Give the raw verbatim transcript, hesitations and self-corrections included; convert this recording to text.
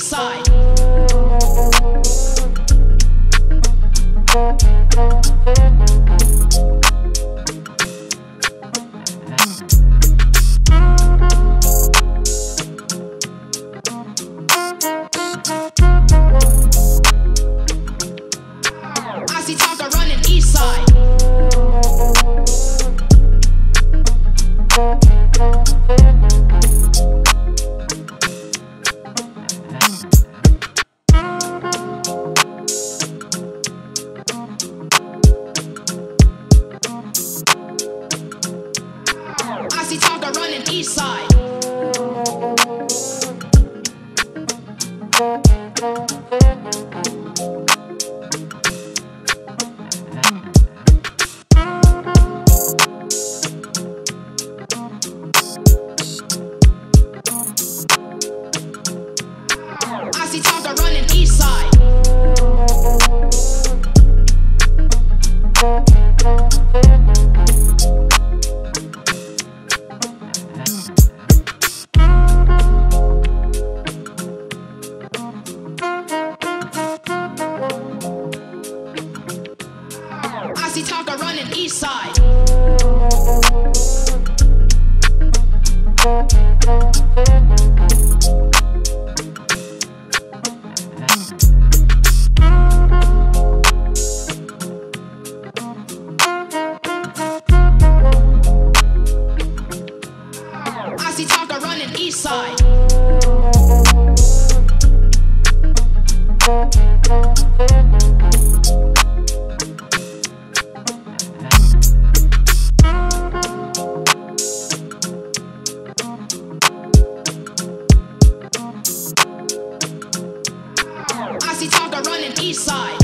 east side. I see Tonka running east side. I see Tonka running east side. I see Tonka running east side. I see Tonka running east side. I see Tonka running east side. I see Tonka running east side.